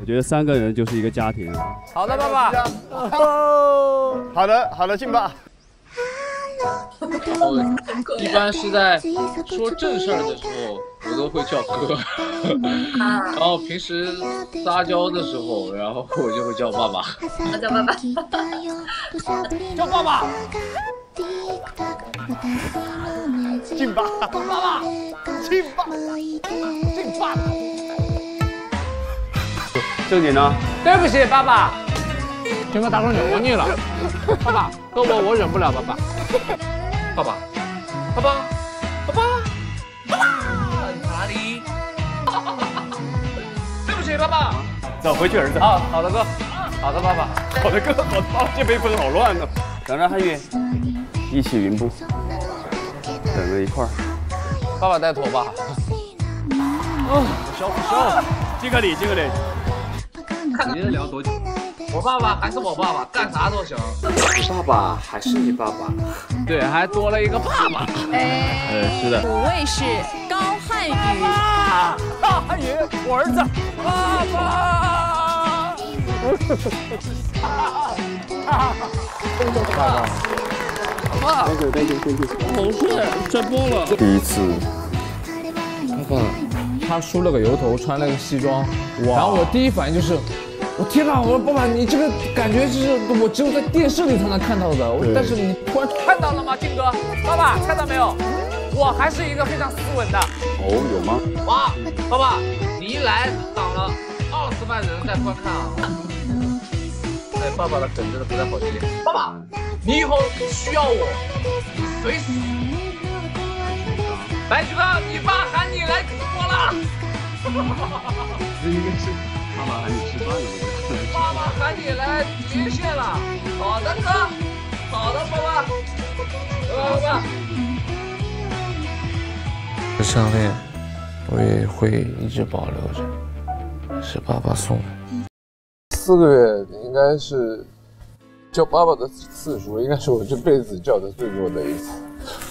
我觉得3个人就是一个家庭了。 好的，爸爸。 好的，进吧。 然后一般是在说正事儿的时候，我都会叫哥。然后平时撒娇的时候，然后我就会叫爸爸。 叫爸爸。 叫爸爸。 进吧， 爸爸。 进吧， 进吧。 正经呢？ 对不起，爸爸。天哥大哥扭你了，爸爸，哥我忍不了，爸爸。爸爸，爸爸，爸爸，爸爸，哪里？对不起，爸爸。 走，回去，儿子。 好的哥，好的爸爸， 好的哥，好的爸爸，这辈分好乱呢。 等着汉语，一起云步，等着一块儿。 爸爸带头吧。 收，敬个礼。 你们聊多久？ 我爸爸还是我爸爸，干啥都行。 你爸爸还是你爸爸？ 对，还多了一个爸爸。 是的。 5位是高瀚宇。 瀚宇，我儿子。爸爸。爸。 好帅，帅爆了！第一次， 爸爸，他梳了个油头，穿了个西装，然后我第一反应就是。我天哪！我说爸爸，你这个感觉就是我只有在电视里才能看到的。但是你突然看到了吗，靖哥？爸爸看到没有？我还是一个非常斯文的。 有吗？ 哇，爸爸，你一来挡了20万人在观看啊！哎，爸爸的梗真的不太好接。爸爸，你以后需要我，随时。白举哥，你爸喊你来直播了。 这应该是爸爸喊你吃饭了。 爸爸喊你来连线了。好的哥，好的爸爸，爸爸。 这项链我也会一直保留着，是爸爸送的。 4个月应该是叫爸爸的次数，应该是我这辈子叫的最多的一次。